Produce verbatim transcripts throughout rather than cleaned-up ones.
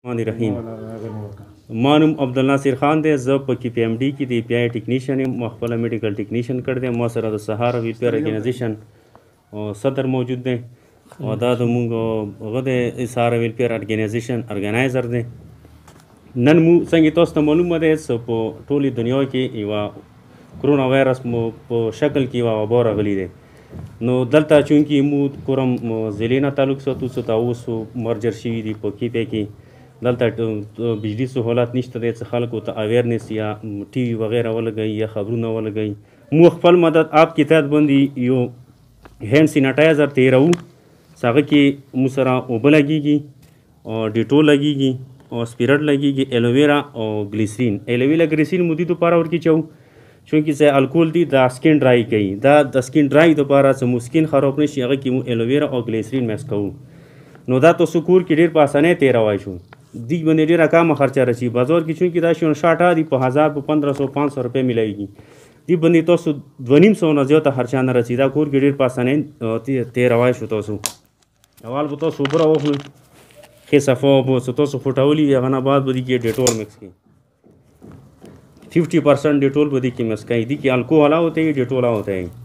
الرحمن الرحیم ما نوم عبدالناصر خان دی. زه په کې پی ایم ډي کې د پی آی ټیکنیشن یم. ما خپله میډیکل ټیکنیشن کړی دی. ما سره د سهار ویلفیر ارګنایزیشن صدر موجود دی او دا د مونږ هغه د سهار ویلفیر ارګنایزیشن ارګنایزر دی. نن مو څنګه تاسو ته معلومه ده چې په ټولې دنیا کې یوه کرونا وایرس مو په شکل کې یوه وبا راغلی دی. نو دلته چونکې مو کوم ضلع نه تعلق ساتو څه ته اوس مرجر شوي دي په کې پی کې دلته بجلی سهولت نشته دی چې خلکو ته اویرنس یا ټي وي وغیره ولګوي یا خبرونه ولګوي. مو خپل مدد آپ کې تحت باندې یو هینډ سینیټایزر تیروو چې هغه کې مو سره اوبه لګېږي او ډیټول لګېږي او سپیرټ لګېږي ایلوویرا او ګلیسرین. ایلوویرا ګلیسرین مو دې دپاره ورکې چوو چونکې چې الکول دی دا سکین ډرای کوي. دا د سکین ډرای دپاره چې مو سکین خراب نه شي هغه کې مو ایلوویرا او ګلیسرین میکس کوو. نو دا تاسو کور کې ډېر په اسانۍ تیروای شو. دی باندې ډېره کمه خرچه رسي. بازار کې چونکې دا شیان شاټه دي په هزار په پندره سو پانچ سو روپۍ میلایږي. دی باندې تاسو دوه نیم سوه نه زیاته خرچه نه رسي. دا کور کې ډېر په اسانۍ تیروای شو. تاسو اول به تاسو اوبه راواخلئ ښې صفا اوبه چې تاسو خوټولي وي هغه نه بعد به دې کې ډیټول مکس کړئ. ففٹی پرسنٹ ڈیٹول بدی کی مسکائی دی کہ الکوہل ہوتے ہیں ڈیٹول ہوتے ہیں.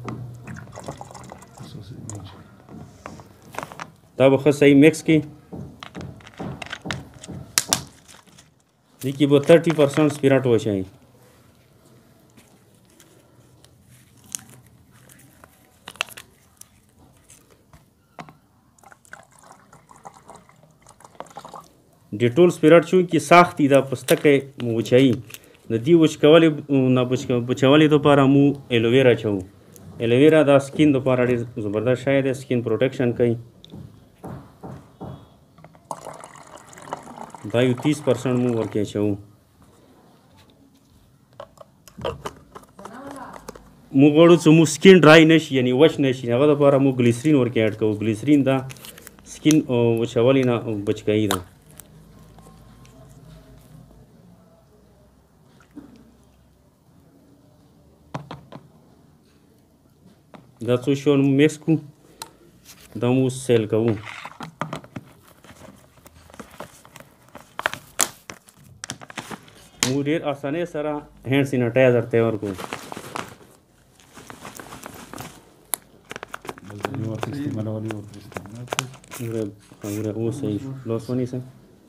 تب خود صحیح مکس کی دیکھیے وہ تھرٹی پرسنٹ اسپرٹ ہو جائیں. ډیټول سپیرټ چونکې سخت دي دا پوستکی وچوي. د دې وچکولې نه بچولې دپاره مو ایلوویرا چوو. ایلوویرا دا سکین دپاره ډېر زبردست شی دی. سکین پروټیکشن کوي. دا یو تیس پرسنټ مو ورکې اچوو. مو غواړو چې مو سکین ډرای نه شي یعنې وچ نه شي هغه دپاره مو ګلیسرین ورکې ایډ کوو. ګلیسرین دا سکین وچولې نه بچ کوي. ده دا څو شیان مو میکس کړو دا مو سیل کوو. مو ډېر اسانۍ سره هینډ سینیټایزر تیار کړو. اوس صحیح شو. لاس ونیسئ.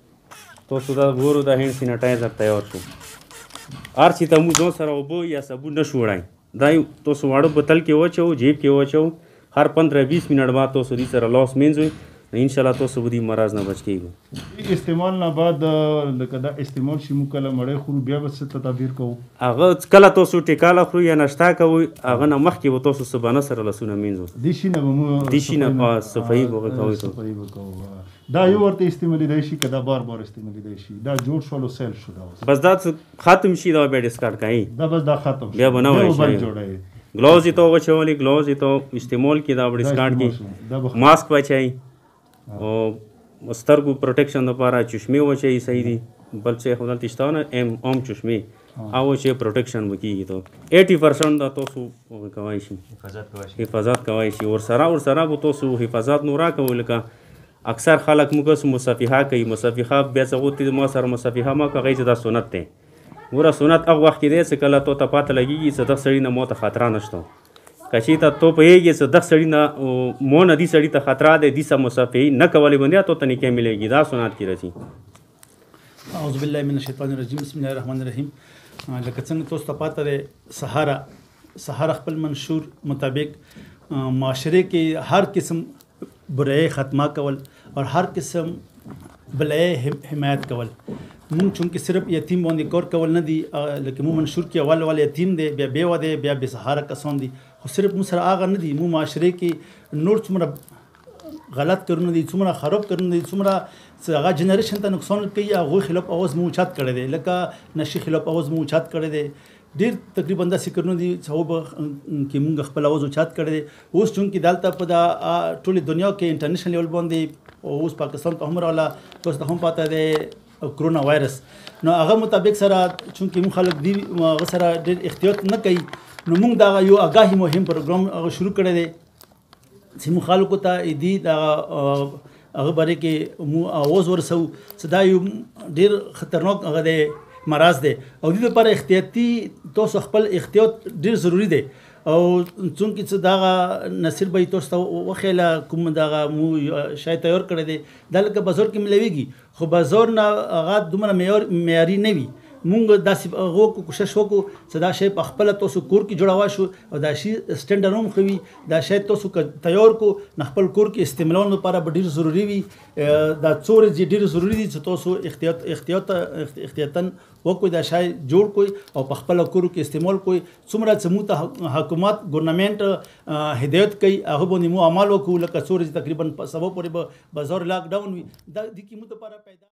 تاسو دا ګورو دا هینډ سینیټایزر تیار شو. هر چې ته مو ځان سره اوبه یا صابون نه شو وړی. دا تاسو واړه بوتل کې واچوو جیب کې واچوو. هر پندره بیس منټ بعد تاسو دې سره لاس مینځئ. انشاءالله تاسو به دې مرض نه بچ کېږئ. استعمال نه بعد لکه دا استعمال شي موږ کله مړۍ خورو بیا به څه تدابیر کوو. هغه کله تاسو ټیکاله خورئ یا ناشته کوئ هغه نه مخکې به تاسو صبحانه سره لاسونه مینځئ. دې شي نه به مو دې شي نه په صفایي به کوئ. دا یو ورته استعمالیدای شي که دا بار بار استعمالیدای شي. دا جوړ شول او سیل شو. دا بس دا ختم شي دا بیا ډسکارډ کوئ. دا بس دا ختم بیا به نه وایي. ګلاوز یې ته واچولې ګلاوز یې ته استعمال کړي دا به ډسکارډ کړي. ماسک واچوئ او سترګو پروټیکشن دپاره چشمې واچوئ. صحیح دي بل څه خو دلته شته نه ام عام چشمې هغه چې پروټیکشن وکړي. ته ایټي پرسنټ دا تاسو کولی شي حفاظت کولی شي. ورسره ورسره به تاسو حفاظت نور راکوئ. لکه اکثر خلک موږ مصافحه کوي. مصافحه بیا څه غوښتي ما سره مصافحه مه کوئ چې دا سنت دی. ګوره سنت هغه وخت کې دی چې کله تو ته پاته لګېږي چې دغه سړي نه ما ته خطره نشته. که چېرته تو پوهېږې چې دغه سړي نه مو نه دې سړي ته خطره دی دې سه مصافحې نه کولې باندې تو ته نیکۍ ملېږي. دا سنت کې راځي. اعوذ بالله من الشیطان الرجیم. بسم الله الرحمن الرحیم. لکه څنګه تاسو ته پاته دی سهارا سهارا خپل منشور مطابق معاشره کې هر قسم برای ختمه کول اور هر قسم بلای حمایت کول. مونږ چونکې صرف یتیم باندې کار کول نه دي لکه مو منشور کې اول اول یتیم دی بیا بیوه دی بیا بې سهاره کسان دي. خو صرف مو سره هغه نه دي. مو معاشرې کې نور څومره غلط کارونه دي څومره خراب کارونه دي څومره چې هغه جنریشن ته نقصان کوي هغوی خلاف اواز مو اوچت کړی دی. لکه نشي خلاف اواز مو اوچت کړی دی. ډېر تقریبا داسې کارونه دي چې هغو به کې مونږ خپل اواز اوچت کړی دی. اوس چونکې دلته په دا ټولې دنیا کې انټرنیشنل لیول باندې اوس پاکستان ته هم راغله. تاسو ته هم پاته دی کرونا وایرس. نو هغه مطابق سره چونکې مونږ خلک دي هغه سره ډېر احتیاط نه کوي. نو مونږ دغه یو آګاهي مهم پروګرام هغه شروع کړی دی چې مونږ خلکو ته دې دغه هغه باره کې مو آواز ورسو چې دا یو ډیر خطرناک هغه دی مرض دی او دې لپاره احتیاطي تاسو خپل احتیاط ډیر ضروری دی او څونکې چې دغه نصیر به تاسو ته وخیله کوم دغه مو شای تیار کړی دی دا لکه بازار کې ملویږي خو بازار نه هغه دومره معیاري نه وي مونږ داسې هغه وکړو کوشش وکړو چې دا شی په خپله تاسو کور کې جوړوه شو او دا شي سټنډرډ هم ښه وي دا شی تاسو که تیار کړو نه خپل کور کې استعمالولو لپاره به ډېر ضروري وي دا څو ورځې ډېر ضروري دي چې تاسو احتیاط احتیاط احتیاطاً وکړئ دا شی جوړ کړئ او په خپله کور کې استعمال کړئ څومره چې موږ ته حکومت ګورنمنټ هدایت کوي هغه باندې مو عمل وکړو لکه څو ورځې تقریبا په سبا پورې به بازار لاک ډاون وي دا د کې موږ لپاره پیدا